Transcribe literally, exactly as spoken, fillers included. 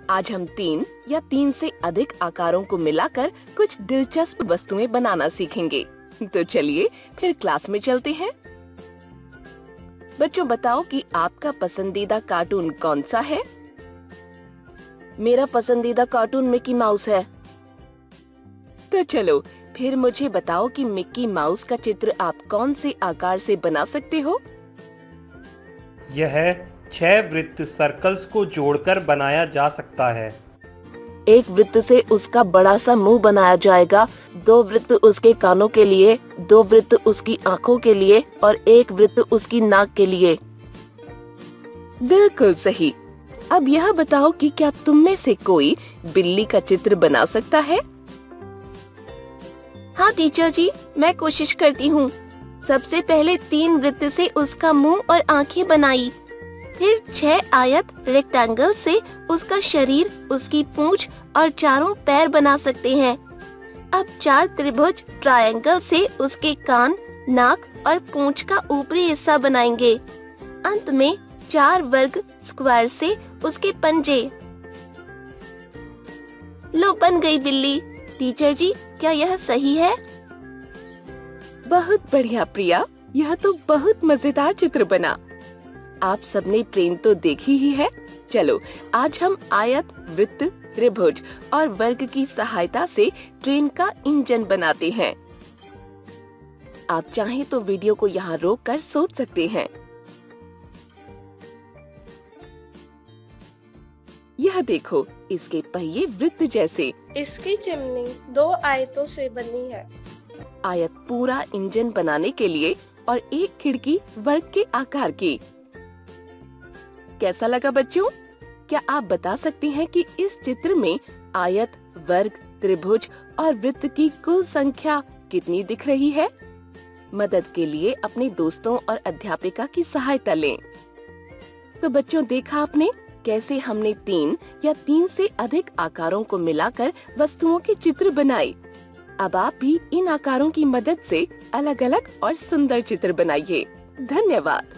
आज हम तीन या तीन से अधिक आकारों को मिलाकर कुछ दिलचस्प वस्तुएं बनाना सीखेंगे। तो चलिए फिर क्लास में चलते हैं। बच्चों बताओ कि आपका पसंदीदा कार्टून कौन सा है? मेरा पसंदीदा कार्टून मिकी माउस है। तो चलो फिर मुझे बताओ कि मिक्की माउस का चित्र आप कौन से आकार से बना सकते हो? यह छह वृत्त सर्कल्स को जोड़कर बनाया जा सकता है। एक वृत्त से उसका बड़ा सा मुंह बनाया जाएगा, दो वृत्त उसके कानों के लिए, दो वृत्त उसकी आंखों के लिए और एक वृत्त उसकी नाक के लिए। बिल्कुल सही। अब यह बताओ कि क्या तुम में से कोई बिल्ली का चित्र बना सकता है? हाँ टीचर जी, मैं कोशिश करती हूँ। सबसे पहले तीन वृत्त से उसका मुंह और आंखें बनाई, फिर छह आयत रेक्टेंगल से उसका शरीर, उसकी पूंछ और चारों पैर बना सकते हैं। अब चार त्रिभुज ट्रायंगल से उसके कान, नाक और पूंछ का ऊपरी हिस्सा बनाएंगे। अंत में चार वर्ग स्क्वायर से उसके पंजे। लो बन गई बिल्ली। टीचर जी, क्या यह सही है? बहुत बढ़िया प्रिया, यह तो बहुत मजेदार चित्र बना। आप सबने ट्रेन तो देखी ही है। चलो आज हम आयत, वृत्त, त्रिभुज और वर्ग की सहायता से ट्रेन का इंजन बनाते हैं। आप चाहें तो वीडियो को यहाँ रोक कर सोच सकते हैं। यह देखो, इसके पहिए वृत्त जैसे। इसकी चिमनी दो आयतों से बनी है। आयत पूरा इंजन बनाने के लिए और एक खिड़की वर्ग के आकार की। कैसा लगा बच्चों? क्या आप बता सकते हैं कि इस चित्र में आयत, वर्ग, त्रिभुज और वृत्त की कुल संख्या कितनी दिख रही है? मदद के लिए अपने दोस्तों और अध्यापिका की सहायता लें। तो बच्चों, देखा आपने कैसे हमने तीन या तीन से अधिक आकारों को मिलाकर वस्तुओं के चित्र बनाए। अब आप भी इन आकारों की मदद से अलग अलग और सुंदर चित्र बनाइए। धन्यवाद।